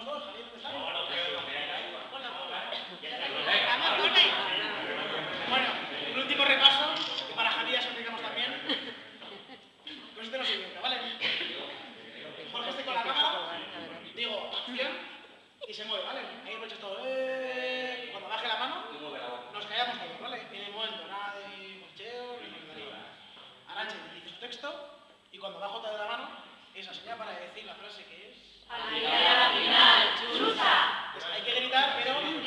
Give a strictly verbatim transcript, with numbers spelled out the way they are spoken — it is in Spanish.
Estamos todos, Javier, ¿dónde estás? Bueno, un último repaso, que para Javier ya explicamos también. Pues este no se equivoca, ¿vale? Jorge esté con la cámara, digo, acción, y se mueve, ¿vale? Ahí hemos hecho todo, eh... Cuando baje la mano, nos callamos todos, ¿vale? En el momento, nada de mocheo, ni nada. Arantxa dice su texto, y cuando bajo otra de la mano, esa señal para decir la frase que es... ¡Al final, al final, chusa! Hay que gritar, pero